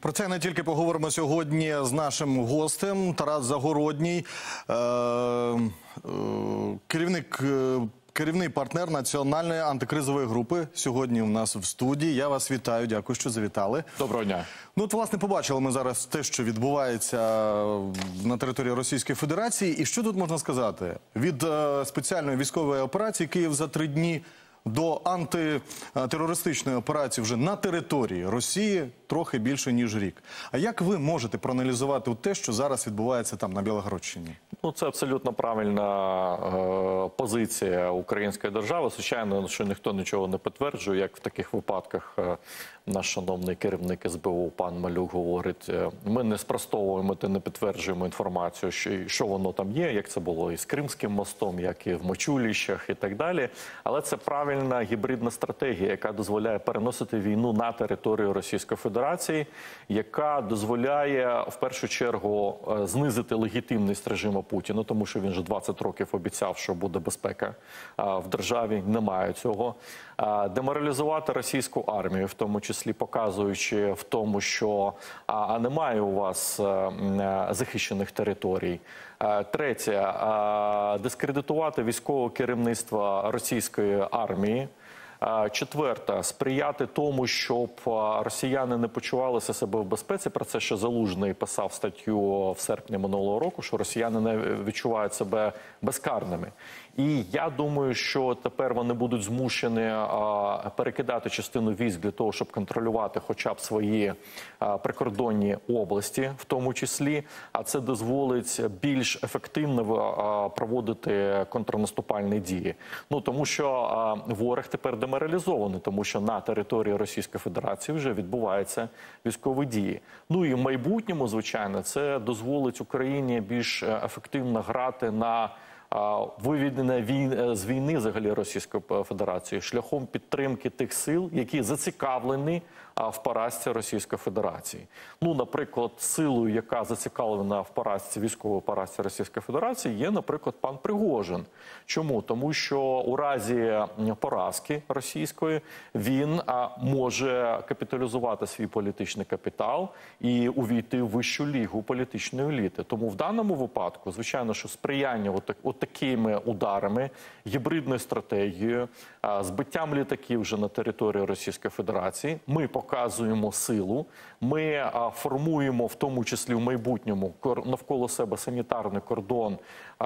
Про це не тільки поговоримо сьогодні з нашим гостем. Тарас Загородній, керівний партнер Національної антикризової групи. Сьогодні у нас в студії. Я вас вітаю, дякую, що завітали. Доброго дня. Ну, от, власне, побачили ми зараз те, що відбувається на території Російської Федерації. І що тут можна сказати? Від спеціальної військової операції «Київ за 3 дні» до антитерористичної операції вже на території Росії трохи більше, ніж рік. А як ви можете проаналізувати те, що зараз відбувається там, на Білогородщині? Ну, це абсолютно правильна позиція української держави. Звичайно, що ніхто нічого не підтверджує, як в таких випадках наш шановний керівник СБУ пан Малюк говорить, ми не спростовуємо та не підтверджуємо інформацію, що воно там є, як це було і з Кримським мостом, як і в Мочулищах і так далі. Але це правильна гібридна стратегія, яка дозволяє переносити війну на територію Російської Федерації, яка дозволяє в першу чергу знизити легітимність режиму Путіна, тому що він вже 20 років обіцяв, що буде безпека в державі, немає цього. Деморалізувати російську армію, в тому числі показуючи в тому, що немає у вас захищених територій. Третє, дискредитувати військове керівництво російської армії. Четверте, сприяти тому, щоб росіяни не почувалися себе в безпеці. Про це ще Залужний писав статтю в серпні минулого року, що росіяни не відчувають себе безкарними. І я думаю, що тепер вони будуть змушені перекидати частину військ для того, щоб контролювати хоча б свої прикордонні області, в тому числі. А це дозволить більш ефективно проводити контрнаступальні дії. Ну, тому що ворог тепер деморалізований, тому що на території Російської Федерації вже відбуваються військові дії. Ну і в майбутньому, звичайно, це дозволить Україні більш ефективно грати на виведення з війни взагалі Російської Федерації шляхом підтримки тих сил, які зацікавлені в поразці Російської Федерації. Ну, наприклад, силою, яка зацікавлена в поразці, військової поразці Російської Федерації, є, наприклад, пан Пригожин. Чому? Тому що у разі поразки російської він може капіталізувати свій політичний капітал і увійти в вищу лігу політичної еліти. Тому в даному випадку, звичайно, що сприяння такими ударами, гібридною стратегією, збиттям літаків вже на території Російської Федерації, ми показуємо силу, ми формуємо в тому числі в майбутньому навколо себе санітарний кордон,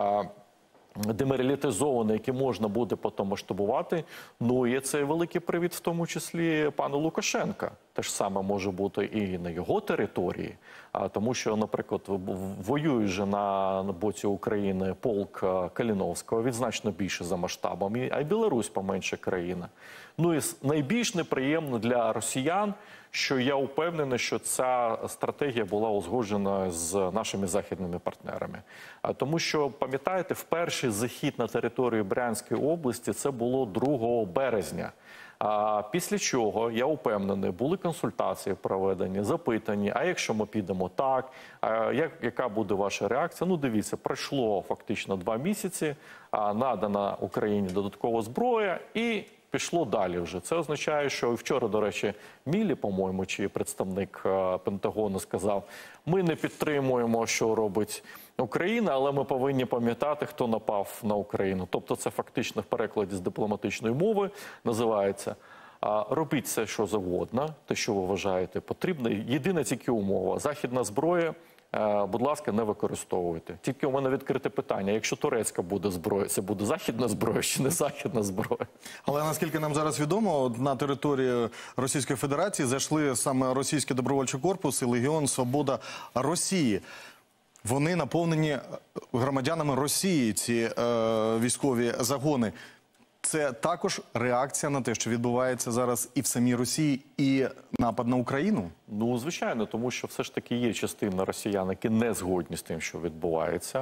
деморалізований, який можна буде потім масштабувати. Ну і це великий привід в тому числі пану Лукашенка. Те ж саме може бути і на його території, тому що, наприклад, воює вже на боці України полк Каліновського, він значно більше за масштабами, а й Білорусь поменше країна. Ну і найбільш неприємно для росіян, що я впевнений, що ця стратегія була узгоджена з нашими західними партнерами. Тому що, пам'ятаєте, перший захід на територію Брянської області це було 2 березня. Після чого, я впевнений, були консультації проведені, запитані, а якщо ми підемо так, яка буде ваша реакція? Ну, дивіться, пройшло фактично 2 місяці, надана Україні додаткова зброя і пішло далі вже. Це означає, що вчора, до речі, Мілі, по-моєму, чи представник Пентагону сказав, ми не підтримуємо, що робить Україна, але ми повинні пам'ятати, хто напав на Україну. Тобто це фактично в перекладі з дипломатичної мови називається робіть все, що завгодно, те, що ви вважаєте потрібно. Єдина тільки умова – західна зброя, будь ласка, не використовуйте. Тільки у мене відкрите питання, якщо турецька буде зброя, це буде західна зброя чи не західна зброя? Але наскільки нам зараз відомо, на територію Російської Федерації зайшли саме російський добровольчий корпус і Легіон Свобода Росії. Вони наповнені громадянами Росії, ці військові загони. Це також реакція на те, що відбувається зараз і в самій Росії, і напад на Україну? Ну, звичайно, тому що все ж таки є частина росіян, які не згодні з тим, що відбувається.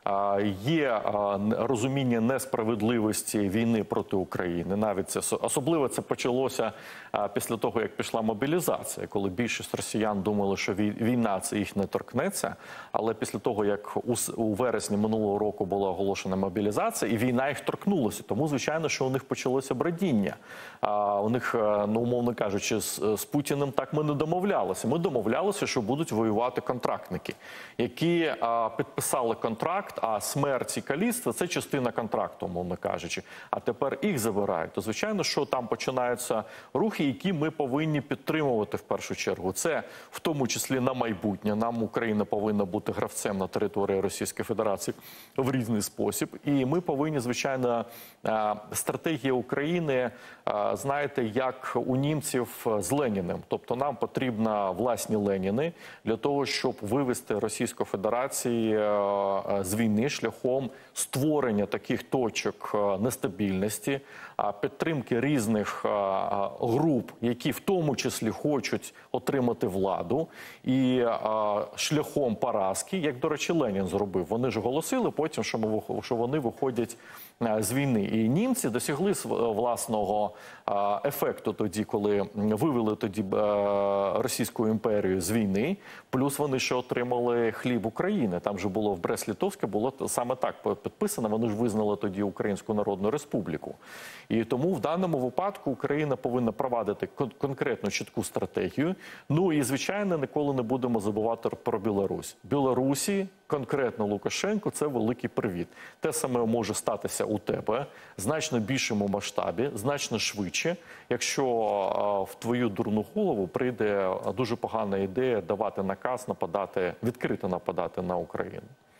Є розуміння несправедливості війни проти України. Навіть це, особливо це почалося після того, як пішла мобілізація, коли більшість росіян думали, що війна це їх не торкнеться. Але після того, як у вересні минулого року була оголошена мобілізація, і війна їх торкнулася. Тому, звичайно, що у них почалося брадіння. У них, ну, умовно кажучи, з Путіним так ми не домовлялися. домовлялися? Ми домовлялися, що будуть воювати контрактники, які підписали контракт, а смерть і каліцтво – це частина контракту, мовно кажучи. А тепер їх забирають. То, звичайно, що там починаються рухи, які ми повинні підтримувати в першу чергу. Це в тому числі на майбутнє. Нам Україна повинна бути гравцем на території Російської Федерації в різний спосіб. І ми повинні, звичайно, стратегія України, знаєте, як у німців з Леніним. Тобто нам потрібно власні Леніни для того, щоб вивести Російську Федерацію з війни шляхом створення таких точок нестабільності, підтримки різних груп, які в тому числі хочуть отримати владу, і шляхом поразки, як, до речі, Ленін зробив. Вони ж оголосили потім, що вони виходять з війни. І німці досягли власного ефекту тоді, коли вивели тоді Російську імперію з війни, плюс вони ще отримали хліб України. Там же було в Брест-Литовське, було саме так підписано, вони ж визнали тоді Українську Народну Республіку. І тому в даному випадку Україна повинна провадити конкретну чітку стратегію. Ну і, звичайно, ніколи не будемо забувати про Білорусь. Білорусі, конкретно Лукашенко, це великий привіт. Те саме може статися у тебе, значно більшому масштабі, значно швидше, якщо в твою дурну голову прийде дуже погана ідея давати наказ відкрито нападати на Україну.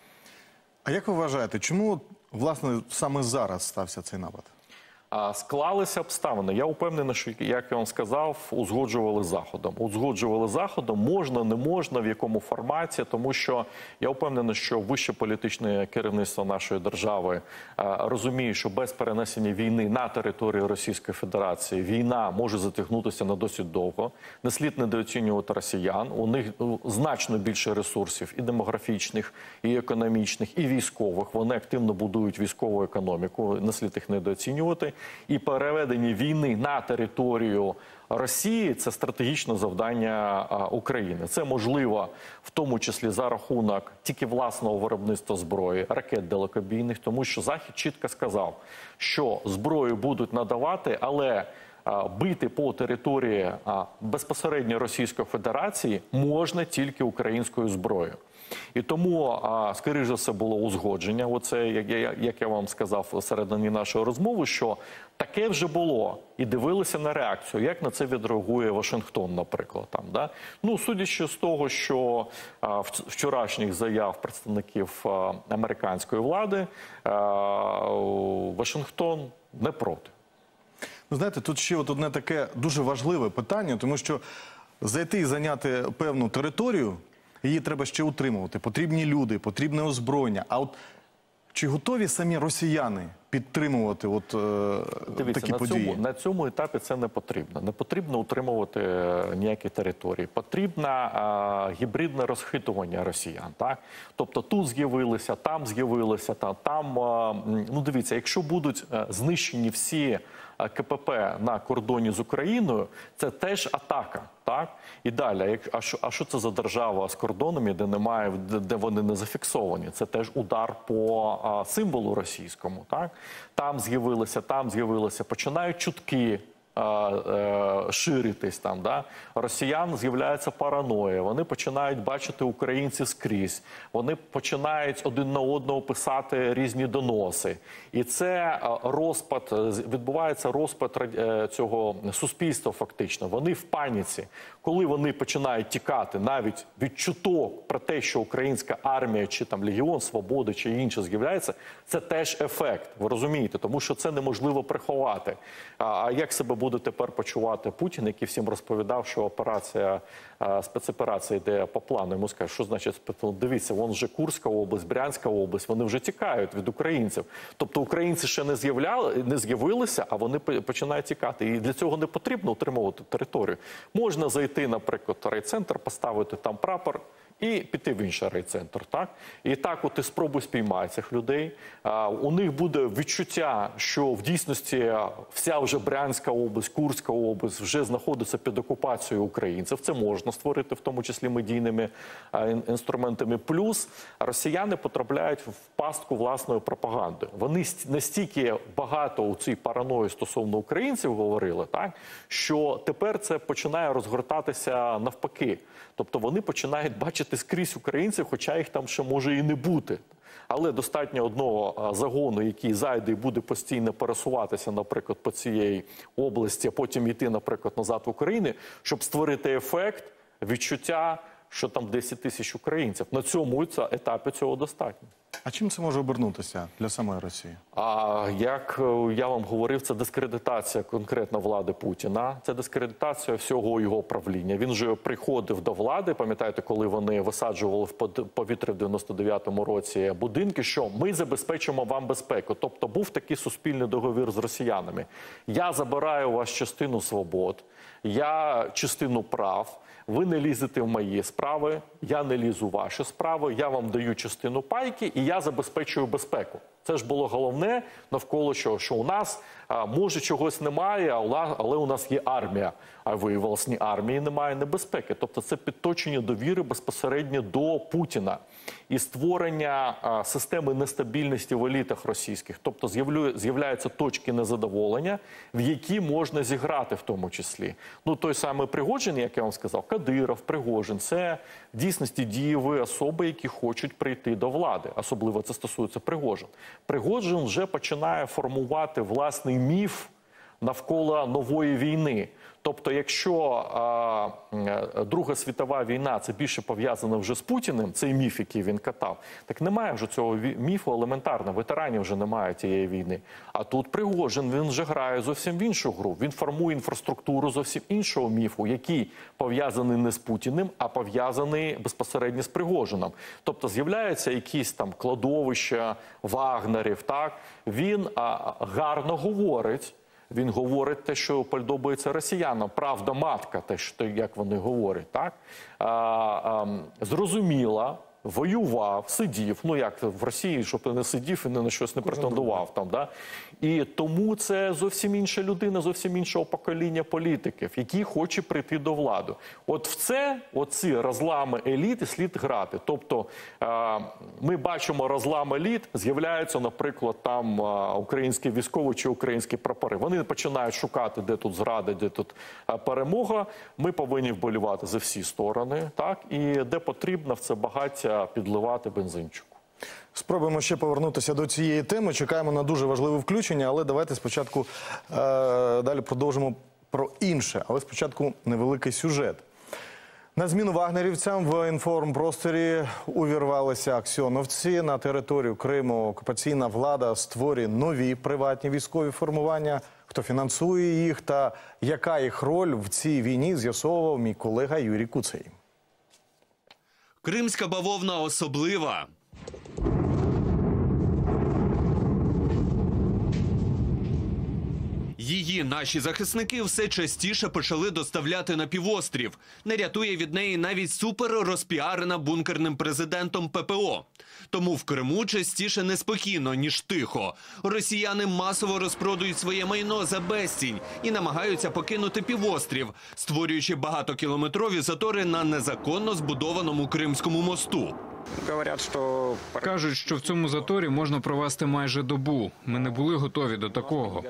А як ви вважаєте, чому, власне, саме зараз стався цей напад? Склалися обставини. Я впевнений, що, як я вам сказав, узгоджували Заходом. Узгоджували Заходом, можна, не можна, в якому форматі, тому що я впевнений, що вище політичне керівництво нашої держави розуміє, що без перенесення війни на територію Російської Федерації війна може затягнутися на досить довго. Не слід недооцінювати росіян. У них значно більше ресурсів і демографічних, і економічних, і військових. Вони активно будують військову економіку, не слід їх недооцінювати. І переведення війни на територію Росії – це стратегічне завдання України. Це можливо в тому числі за рахунок тільки власного виробництва зброї, ракет далекобійних, тому що Захід чітко сказав, що зброю будуть надавати, але бити по території безпосередньо Російської Федерації можна тільки українською зброєю. І тому, скоріш за все, було узгодження. Оце, як я вам сказав всередині нашої розмови, що таке вже було. І дивилися на реакцію, як на це відреагує Вашингтон, наприклад. Там, да? Ну, судячи з того, що вчорашніх заяв представників американської влади, Вашингтон не проти. Ну, знаєте, тут ще одне таке дуже важливе питання, тому що зайти і зайняти певну територію, її треба ще утримувати. Потрібні люди, потрібне озброєння. А от чи готові самі росіяни підтримувати такі події? На цьому етапі це не потрібно. Не потрібно утримувати ніякі території. Потрібно гібридне розхитування росіян. Так? Тобто тут з'явилися, там. Ну, дивіться, якщо будуть знищені всі КПП на кордоні з Україною, це теж атака. Так? І далі, а що це за держава з кордонами, де вони не зафіксовані? Це теж удар по символу російському. Так? Там з'явилися, починають чутки ширитись там, да? Росіян з'являється параноя, вони починають бачити українців скрізь, вони починають один на одного писати різні доноси. І це відбувається розпад цього суспільства фактично. Вони в паніці. Коли вони починають тікати навіть від чуток про те, що українська армія, чи там Легіон Свободи, чи інше з'являється, це теж ефект, ви розумієте, тому що це неможливо приховати. А як себе буде тепер почувати Путін, який всім розповідав, що спецоперація йде по плану. Йому скажуть, що значить, дивіться, вон вже Курська область, Брянська область, вони вже тікають від українців. Тобто українці ще не з'явилися, а вони починають тікати. І для цього не потрібно утримувати територію. Можна зайти, наприклад, в райцентр, поставити там прапор і піти в інший райцентр. Так? І так от і спробуй спіймати цих людей. У них буде відчуття, що в дійсності вся вже Брянська область, Курська область вже знаходиться під окупацією українців. Це можна створити, в тому числі медійними інструментами. Плюс росіяни потрапляють в пастку власної пропаганди. Вони настільки багато у цій параної стосовно українців говорили, так, що тепер це починає розгортатися навпаки. Тобто вони починають бачити скрізь українців, хоча їх там ще може і не бути. Але достатньо одного загону, який зайде і буде постійно пересуватися, наприклад, по цієї області, а потім йти, наприклад, назад в Україну, щоб створити ефект, відчуття, що там 10 тисяч українців. На цьому етапі цього достатньо. А чим це може обернутися для самої Росії? Як я вам говорив, це дискредитація конкретно влади Путіна, це дискредитація всього його правління. Він вже приходив до влади, пам'ятаєте, коли вони висаджували в повітря в 99-му році будинки, що ми забезпечимо вам безпеку. Тобто був такий суспільний договір з росіянами. Я забираю у вас частину свобод, я частину прав, ви не лізете в мої справи, я не лізу в ваші справи, я вам даю частину пайки і я забезпечую безпеку. Це ж було головне навколо чого, що у нас, може, чогось немає, але у нас є армія. А виявилось, ні армії немає, ні безпеки. Тобто це підточення довіри безпосередньо до Путіна і створення системи нестабільності в елітах російських. Тобто з'являються точки незадоволення, в які можна зіграти в тому числі. Ну, той самий Пригожин, як я вам сказав, Кадиров, Пригожин – це в дійсності дієві особи, які хочуть прийти до влади. Особливо це стосується Пригожин. Пригожин вже починає формувати власний міф навколо нової війни. Тобто, якщо Друга світова війна – це більше пов'язано вже з Путіним, цей міф, який він катав, так немає вже цього міфу елементарно, ветеранів вже немає тієї війни. А тут Пригожин, він вже грає зовсім в іншу гру, він формує інфраструктуру зовсім іншого міфу, який пов'язаний не з Путіним, а пов'язаний безпосередньо з Пригожином. Тобто з'являються якісь там кладовища вагнерів, так? Він гарно говорить. Він говорить те, що подобається росіянам. Правда матка, те, що, як вони говорять. Так? Зрозуміла, воював, сидів. Ну, як в Росії, щоб ти не сидів і не на щось не претендував. Там, да? І тому це зовсім інша людина, зовсім іншого покоління політиків, які хоче прийти до влади. От в це, оці розлами еліти слід грати. Тобто ми бачимо розлам еліт, з'являються, наприклад, там українські військові чи українські прапори. Вони починають шукати, де тут зрада, де тут перемога. Ми повинні вболівати за всі сторони, так? І де потрібно в це багаття підливати бензинчику. Спробуємо ще повернутися до цієї теми. Чекаємо на дуже важливе включення, але давайте спочатку далі продовжимо про інше. Але спочатку невеликий сюжет. На зміну вагнерівцям в інформпросторі увірвалися аксьоновці. На територію Криму окупаційна влада створює нові приватні військові формування. Хто фінансує їх та яка їх роль в цій війні, з'ясовував мій колега Юрій Куцей. Кримська бавовна особлива. Її наші захисники все частіше почали доставляти на півострів. Не рятує від неї навіть супер-розпіарена бункерним президентом ППО. Тому в Криму частіше неспокійно, ніж тихо. Росіяни масово розпродують своє майно за безцінь і намагаються покинути півострів, створюючи багатокілометрові затори на незаконно збудованому Кримському мосту. Кажуть, що в цьому заторі можна провести майже добу. Ми не були готові до такого.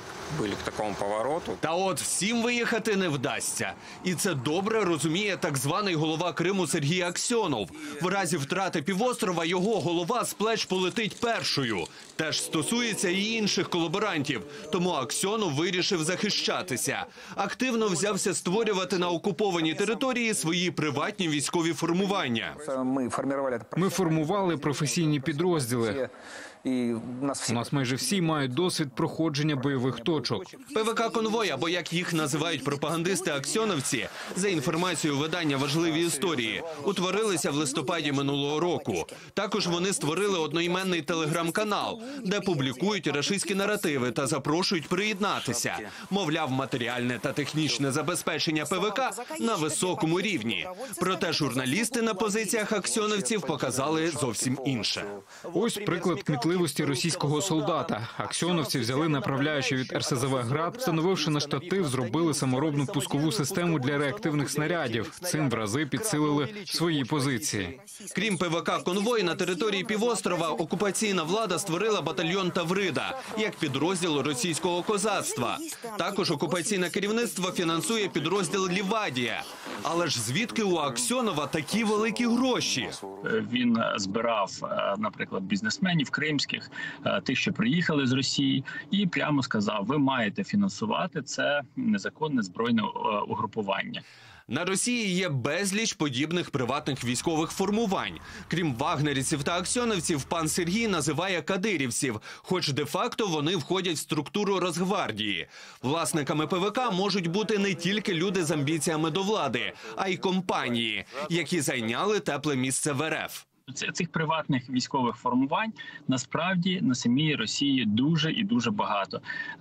Та от всім виїхати не вдасться. І це добре розуміє так званий голова Криму Сергій Аксьонов. В разі втрати півострова його голова з плеч полетить першою. Теж стосується і інших колаборантів. Тому Аксьонов вирішив захищатися. Активно взявся створювати на окупованій території свої приватні військові формування. Ми формували професійні підрозділи. І У нас майже всі мають досвід проходження бойових точок. ПВК «Конвой», або як їх називають пропагандисти-аксьоновці, за інформацією видання «Важливі історії», утворилися в листопаді минулого року. Також вони створили одноіменний телеграм-канал, де публікують рашистські наративи та запрошують приєднатися. Мовляв, матеріальне та технічне забезпечення ПВК на високому рівні. Проте журналісти на позиціях аксьоновців показали зовсім інше. Ось приклад кмітливості російського солдата. Аксьоновці взяли направляючі від РСЗВ «Град», встановивши на штатив, зробили саморобну пускову систему для реактивних снарядів. Цим в рази підсилили свої позиції. Крім ПВК «Конвой», на території півострова окупаційна влада створила батальйон Таврида як підрозділ російського козацтва. Також окупаційне керівництво фінансує підрозділ Лівадія. Але ж звідки у Аксьонова такі великі гроші? Він збирав, наприклад, бізнесменів кримських, тих, що приїхали з Росії, і прямо сказав: ви маєте фінансувати це незаконне збройне угрупування. На Росії є безліч подібних приватних військових формувань. Крім вагнерівців та аксьоновців, пан Сергій називає кадирівців, хоч де-факто вони входять в структуру Росгвардії. Власниками ПВК можуть бути не тільки люди з амбіціями до влади, а й компанії, які зайняли тепле місце в РФ. Цих приватних військових формувань насправді на самій Росії дуже і дуже багато.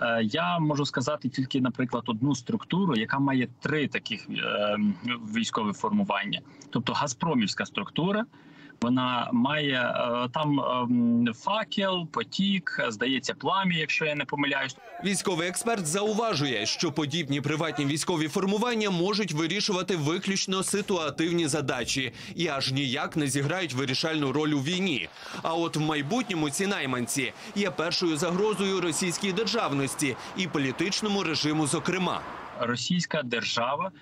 Я можу сказати тільки, наприклад, одну структуру, яка має 3 таких військові формування. Тобто газпромівська структура. Вона має там факел, потік, здається, плам'я, якщо я не помиляюсь. Військовий експерт зауважує, що подібні приватні військові формування можуть вирішувати виключно ситуативні задачі і аж ніяк не зіграють вирішальну роль у війні. А от в майбутньому ці найманці є першою загрозою російській державності і політичному режиму зокрема. Російська держава,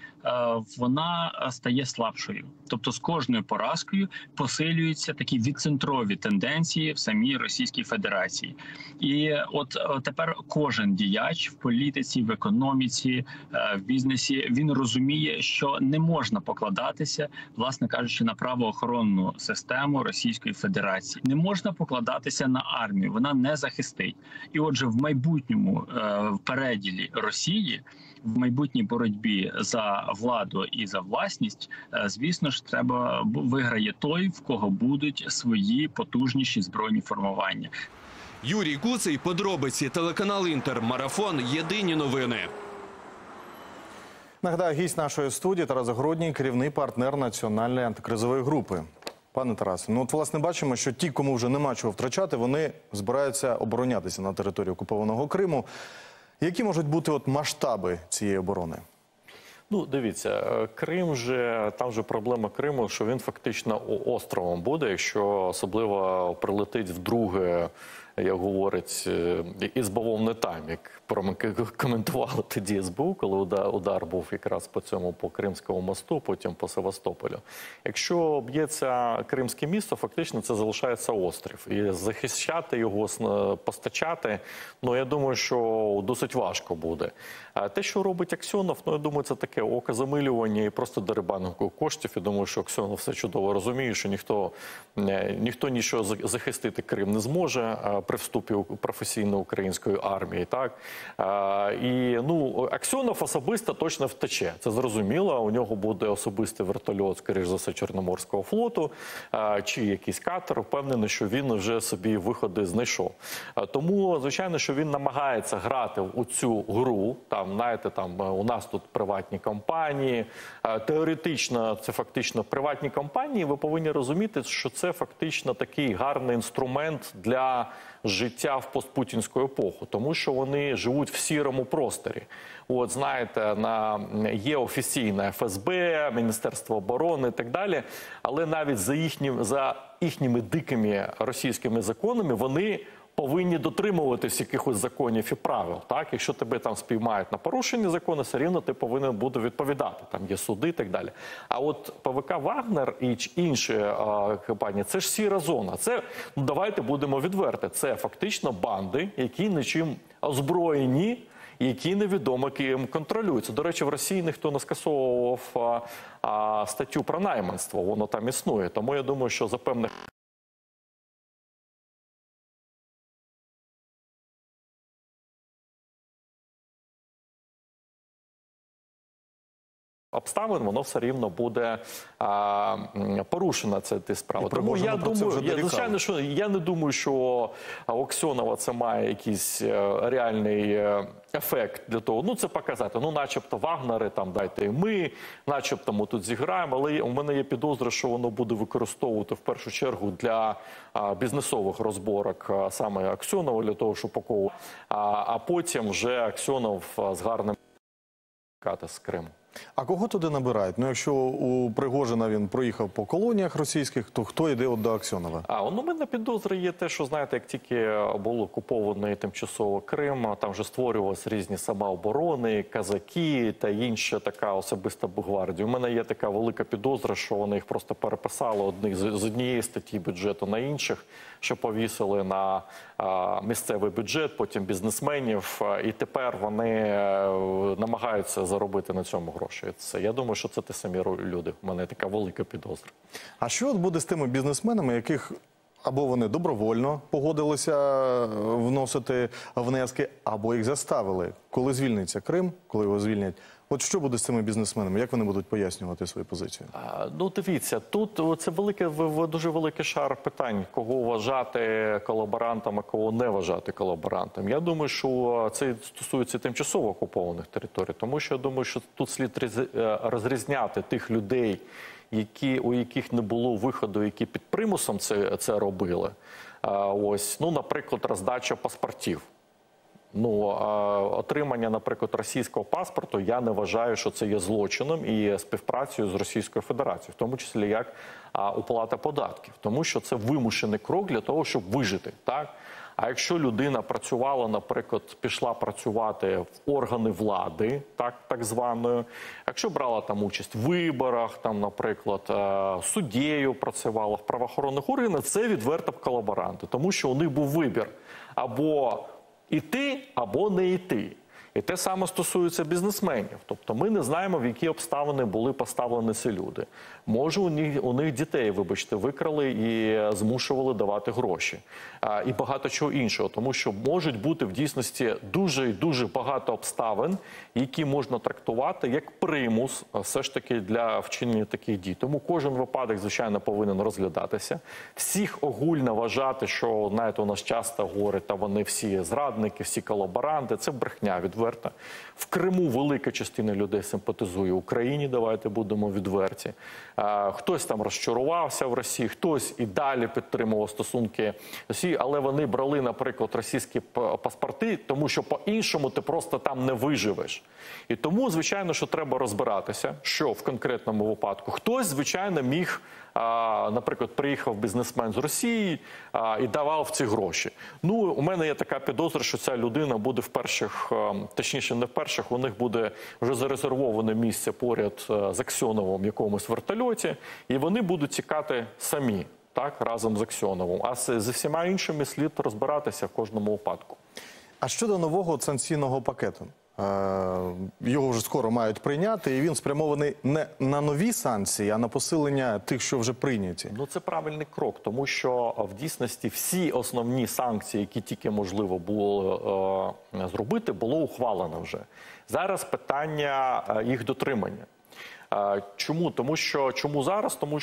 вона стає слабшою. Тобто з кожною поразкою посилюються такі відцентрові тенденції в самій Російській Федерації. І от тепер кожен діяч в політиці, в економіці, в бізнесі, він розуміє, що не можна покладатися, власне кажучи, на правоохоронну систему Російської Федерації. Не можна покладатися на армію, вона не захистить. І отже, в майбутньому в переділі Росії, в майбутній боротьбі за владу і за власність, звісно ж, виграє той, в кого будуть свої потужніші збройні формування. Юрій Куций, подробиці, телеканал «Інтер», Марафон, єдині новини. Нагадаю, гість нашої студії Тарас Загородній, керівний партнер Національної антикризової групи. Пане Тарасе, ну от власне бачимо, що ті, кому вже нема чого втрачати, вони збираються оборонятися на території окупованого Криму. Які можуть бути от масштаби цієї оборони? Ну, дивіться, Крим там же проблема Криму, що він фактично островом буде, якщо особливо прилетить вдруге, як говорить, із бавовни там, як коментували тоді СБУ, коли удар був якраз по Кримському мосту, потім по Севастополю. Якщо б'ється Кримське місто, фактично це залишається острів. І захищати його, постачати, ну, я думаю, що досить важко буде. А те, що робить Аксьонов, ну, я думаю, це таке окозамилювання і просто дерибанку коштів. Я думаю, що Аксьонов все чудово розуміє, що ніхто нічого захистити Крим не зможе при вступі професійної української армії, так? І, ну, Аксьонов особисто точно втече, це зрозуміло. У нього буде особистий вертольот, скоріш за все, Чорноморського флоту, чи якийсь катер. Впевнений, що він вже собі виходи знайшов. Тому, звичайно, що він намагається грати у цю гру. Там, знаєте, там у нас тут приватні компанії. Теоретично це фактично приватні компанії. Ви повинні розуміти, що це фактично такий гарний інструмент для життя в постпутінську епоху, тому що вони живуть в сірому просторі. От, знаєте, є офіційне ФСБ, Міністерство оборони і так далі, але навіть за їхніми дикими російськими законами вони повинні дотримуватись якихось законів і правил. Так? Якщо тебе там спіймають на порушенні закону, все рівно ти повинен буде відповідати. Там є суди і так далі. А от ПВК «Вагнер» і інші компанії – це ж сіра зона. Це, ну, давайте будемо відверти, це фактично банди, які нічим озброєні, які невідомо ким контролюються. До речі, в Росії ніхто не скасовував статтю про найманство, воно там існує. Тому я думаю, що за певних обставин, воно все рівно буде порушена ця справа. І Тому я Пригожин про це вже думаю, дорікав. звичайно, що я не думаю, що у Аксьонова це має якийсь реальний ефект для того, ну це показати, ну начебто Вагнери, там дайте і ми, начебто ми тут зіграємо, але у мене є підозра, що воно буде використовувати в першу чергу для бізнесових розборок саме Аксьонова, для того, щоб а потім вже Аксьонов з гарним з Криму. А кого туди набирають? Ну, якщо у Пригожина він проїхав по колоніях російських, то хто йде от до Аксьонова? У мене підозри є те, що, знаєте, як тільки був окупований тимчасово Крим, там вже створювалися різні самооборони, казаки та інша така особиста бухгвардія. У мене є така велика підозра, що вони їх просто переписали з однієї статті бюджету на інших, що повісили на місцевий бюджет, потім бізнесменів, і тепер вони намагаються заробити на цьому гроші. Я думаю, що це ті самі люди. У мене така велика підозра. А що от буде з тими бізнесменами, яких або вони добровольно погодилися вносити внески, або їх заставили? Коли звільниться Крим, коли його звільнять, от що буде з цими бізнесменами? Як вони будуть пояснювати свою позицію? Ну, дивіться, тут це дуже великий шар питань, кого вважати колаборантом, а кого не вважати колаборантом. Я думаю, що це стосується тимчасово окупованих територій, тому що я думаю, що тут слід розрізняти тих людей, у яких не було виходу, які під примусом це робили. Наприклад, роздача паспортів. Отримання, наприклад, російського паспорту, я не вважаю, що це є злочином і співпрацею з Російською Федерацією, в тому числі як уплата податків. Тому що це вимушений крок для того, щоб вижити, так? А якщо людина працювала, наприклад, пішла працювати в органи влади, так званої, якщо брала там участь в виборах, там, наприклад, суддєю працювала в правоохоронних органах, це відверто колаборанти, тому що у них був вибір або іти, або не йти. І те саме стосується бізнесменів. Тобто ми не знаємо, в які обставини були поставлені ці люди. Може, у них дітей, вибачте, викрали і змушували давати гроші. І багато чого іншого. Тому що можуть бути в дійсності дуже і дуже багато обставин, які можна трактувати як примус все ж таки для вчинення таких дій. Тому кожен випадок, звичайно, повинен розглядатися. Всіх огульно вважати, що, знаєте, у нас часто говорять, та вони всі зрадники, всі колаборанти. Це брехня відверта. В Криму велика частина людей симпатизує Україні, давайте будемо відверті. Хтось там розчарувався в Росії, хтось і далі підтримував стосунки Росії, але вони брали, наприклад, російські паспорти, тому що по-іншому ти просто там не виживеш. І тому, звичайно, що треба розбиратися, що в конкретному випадку. Хтось, звичайно, міг, наприклад, приїхав бізнесмен з Росії і давав ці гроші. У мене є така підозра, що ця людина буде в перших, точніше не в перших, у них буде вже зарезервоване місце поряд з Аксьоновим в якомусь вертольоті, і вони будуть тікати самі, так, разом з Аксьоновим. А зі всіма іншими слід розбиратися в кожному випадку. А щодо нового санкційного пакету? Його вже скоро мають прийняти, і він спрямований не на нові санкції, а на посилення тих, що вже прийняті. Це правильний крок, тому що в дійсності всі основні санкції, які тільки можливо було зробити, було ухвалено вже. Зараз питання їх дотримання. Чому? Чому зараз? Тому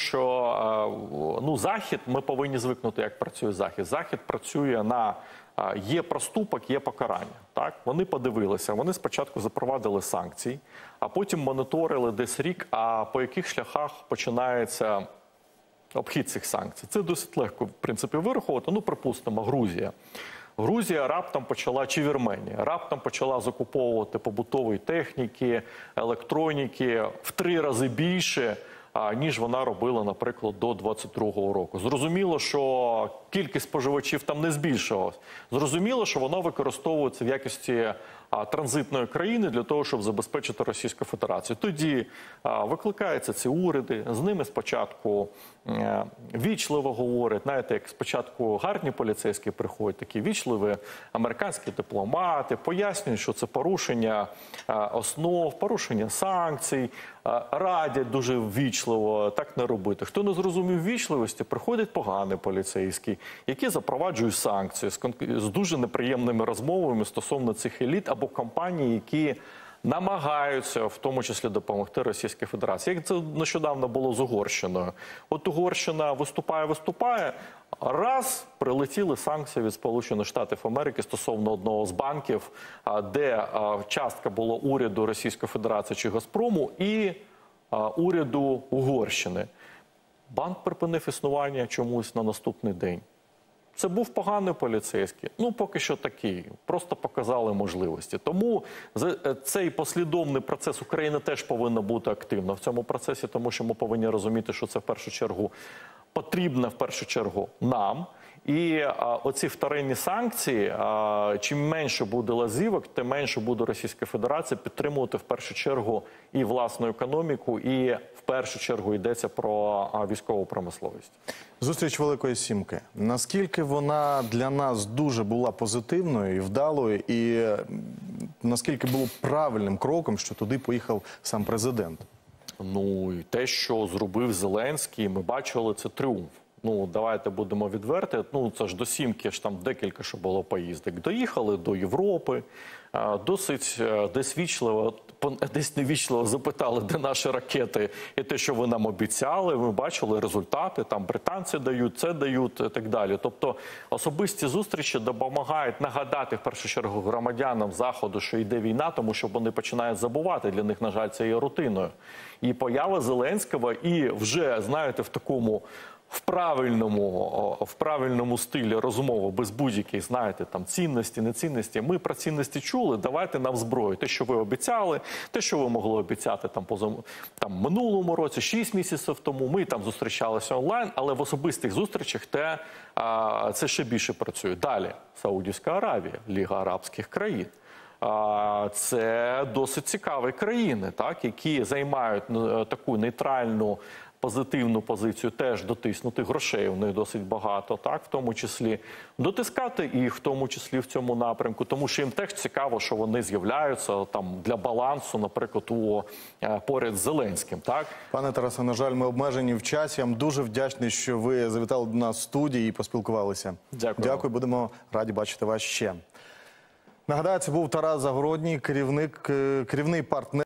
що Захід, ми повинні звикнути, як працює Захід. Захід працює на є проступок, є покарання. Так? Вони подивилися, вони спочатку запровадили санкції, а потім моніторили десь рік, а по яких шляхах починається обхід цих санкцій. Це досить легко, в принципі, вирахувати. Припустимо, Грузія. Грузія раптом почала, чи Вірменія, раптом почала закуповувати побутової техніки, електроніки в 3 рази більше, ніж вона робила, наприклад, до 22-го року. Зрозуміло, що кількість споживачів там не збільшилась. Зрозуміло, що воно використовується в якості транзитної країни для того, щоб забезпечити Російську Федерацію. Тоді викликаються ці уряди, з ними спочатку вічливо говорять, знаєте, як спочатку гарні поліцейські приходять, такі вічливі американські дипломати, пояснюють, що це порушення основ, порушення санкцій, радять дуже вічливо так не робити. Хто не зрозумів вічливості, приходять погані поліцейські, які запроваджують санкції з дуже неприємними розмовами стосовно цих еліт або компаній, які намагаються в тому числі допомогти Російській Федерації. Як це нещодавно було з Угорщиною. От Угорщина виступає, раз прилетіли санкції від Сполучених Штатів Америки стосовно одного з банків, де частка була уряду Російської Федерації чи Газпрому і уряду Угорщини. Банк припинив існування чомусь на наступний день. Це був поганий поліцейський. Ну, поки що такий. Просто показали можливості. Тому цей послідовний процес України теж повинна бути активна в цьому процесі, тому що ми повинні розуміти, що це в першу чергу потрібно нам. І оці вторинні санкції, чим менше буде лазівок, тим менше буде Російська Федерація підтримувати в першу чергу і власну економіку, і в першу чергу йдеться про військову промисловість. Зустріч Великої Сімки. Наскільки вона для нас дуже була позитивною і вдалою, і наскільки було правильним кроком, що туди поїхав сам президент? Ну, і те, що зробив Зеленський, ми бачили, це тріумф. Ну, давайте будемо відверти. Ну, це ж до Сімки ж там декілька що було поїздок. Доїхали до Європи, досить десь вічливо, десь невічливо запитали, де наші ракети і те, що ви нам обіцяли. Ми бачили результати, там британці дають, це дають і так далі. Тобто особисті зустрічі допомагають нагадати в першу чергу громадянам Заходу, що йде війна, тому що вони починають забувати. Для них, на жаль, це є рутиною. І поява Зеленського і вже, знаєте, в такому в правильному стилі розмови, без будь-яких, знаєте, там цінності, нецінності. Ми про цінності чули, давайте нам зброю. Те, що ви обіцяли, те, що ви могли обіцяти там минулому році, 6 місяців тому, ми там зустрічалися онлайн, але в особистих зустрічах це ще більше працює. Далі, Саудівська Аравія, Ліга Арабських країн. Це досить цікаві країни, так, які займають таку нейтральну, позитивну позицію, теж дотиснути. Грошей у них досить багато, так, в тому числі дотискати їх, в тому числі в цьому напрямку, тому що їм теж цікаво, що вони з'являються там для балансу, наприклад, поряд з Зеленським, так? Пане Тарасе, на жаль, ми обмежені в часі. Я вам дуже вдячний, що ви завітали до нас в студії і поспілкувалися. Дякую. Дякую, будемо раді бачити вас ще. Нагадаю, це був Тарас Загородній, керівний партнер